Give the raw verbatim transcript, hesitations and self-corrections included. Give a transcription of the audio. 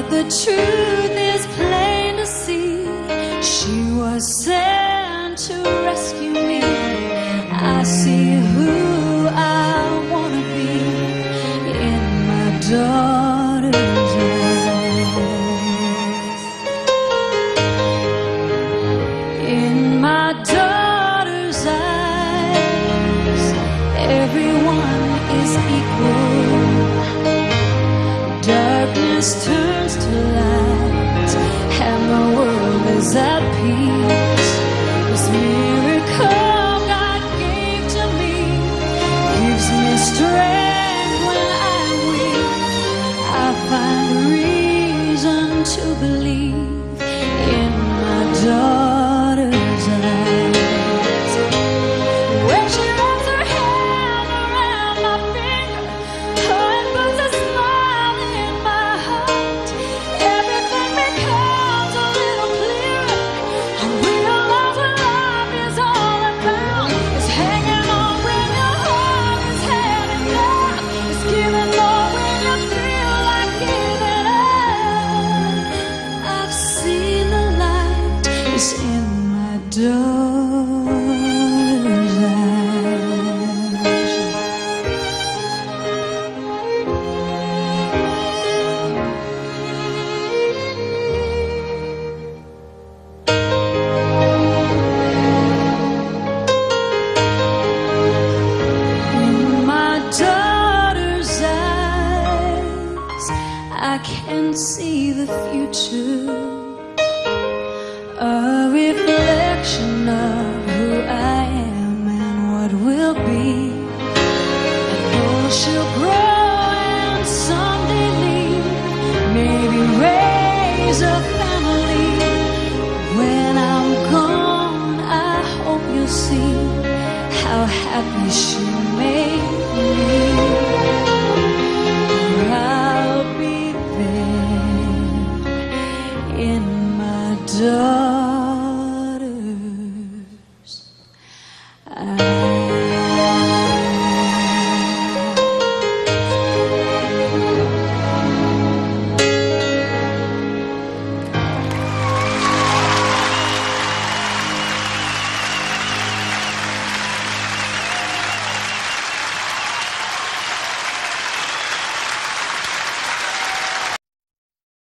The truth is plain to see. She was sent to rescue me. I see who I want to be in my daughter's eyes. In my daughter's eyes, everyone is equal. Darkness turns to light, and the world is at peace. This miracle God gave to me gives me strength when I'm weak. I find reason to believe in my daughter's eyes. When she wraps her hand around my finger and puts a smile in my heart, everything becomes a little clearer. I realize what life is all about. It's hanging on when your heart is heading down. It's giving more when you feel like giving up. I've seen the light is in my daughter's eyes. In my daughter's eyes, I can see the future, a reflection of who I am and what will be. I know she'll grow and someday leave, maybe raise a family. When I'm gone, I hope you'll see how happy she